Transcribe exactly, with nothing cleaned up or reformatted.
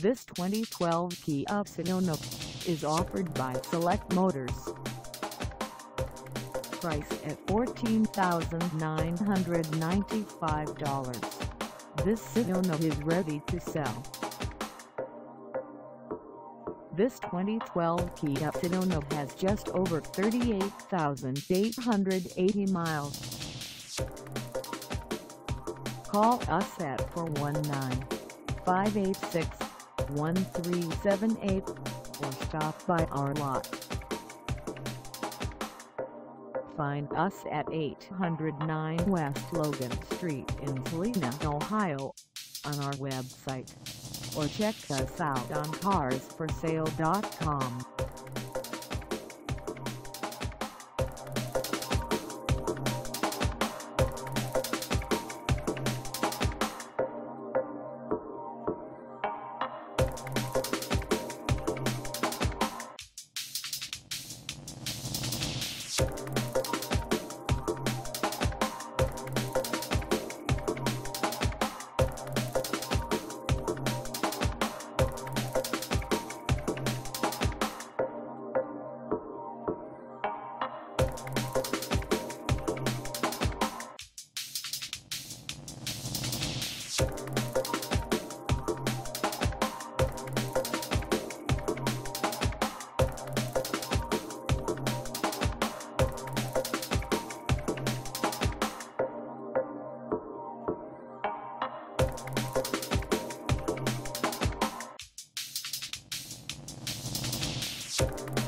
This twenty twelve Kia Sedona is offered by SELEC Motors. Price at fourteen thousand nine hundred ninety-five dollars. This Sedona is ready to sell. This twenty twelve Kia Sedona has just over thirty-eight thousand eight hundred eighty miles. Call us at four one nine, five eight six, one three seven eight or stop by our lot. Find us at eight hundred nine West Logan Street in Celina, Ohio, on our website, or check us out on cars for sale dot com. You